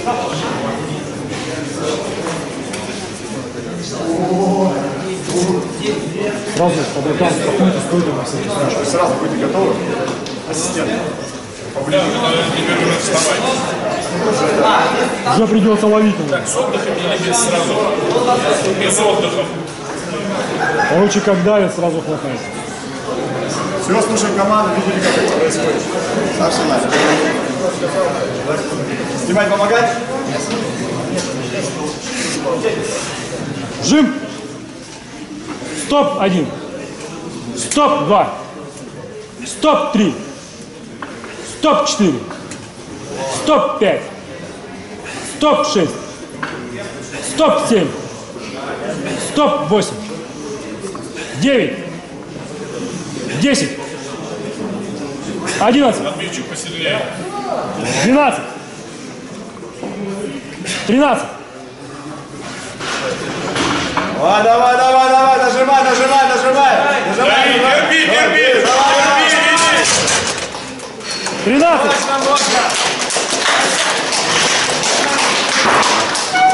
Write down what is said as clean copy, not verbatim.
Сразу под рукам проходите, стойте на всякий случай. Сразу будете готовы. Ассистент. Поближе. Уже придется ловить его. Так, с отдыхом или без сразу? Без отдыха. Короче, как давит, сразу хватает. Все, слушаем команду, видели, как это происходит. Совсем надо. Снимать, помогать? Жим. Стоп 1. Стоп 2. Стоп 3. Стоп 4. Стоп 5. Стоп 6. Стоп 7. Стоп 8. 9. 10. 11. Отмечу посильнее. 12. 13. Давай, давай, давай, давай, нажимай, нажимай, нажимай. Нажимай, Терпи, терпи. 13. можно.